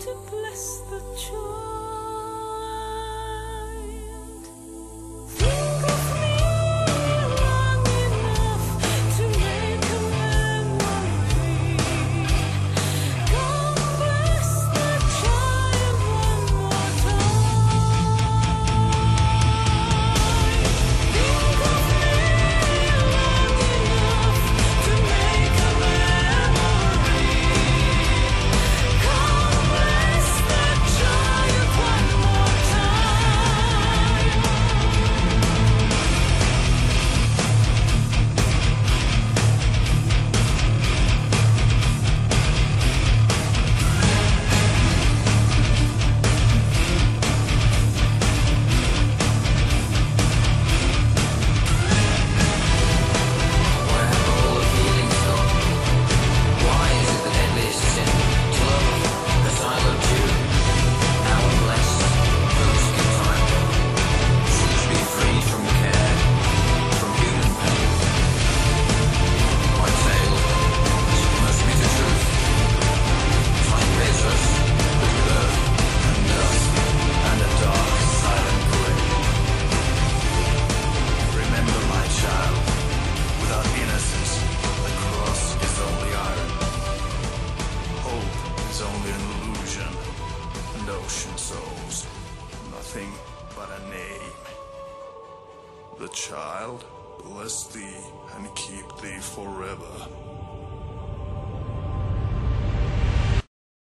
to bless the child. Think of me long enough to make a memory. God bless the child one more time. Think of me long enough to make a memory. God bless the child one more time. Where have all the feelings gone? Why is it the deadliest sin to love as I loved you? Now unless those good time seems to be free from care, from human pain. My tale must be the truth. Time pays us with earth and dust and a dark, silent grave. Remember, my child, without innocence, the cross is only iron. Hope is only an illusion, and ocean souls, nothing but a name. The child bless thee and keep thee forever.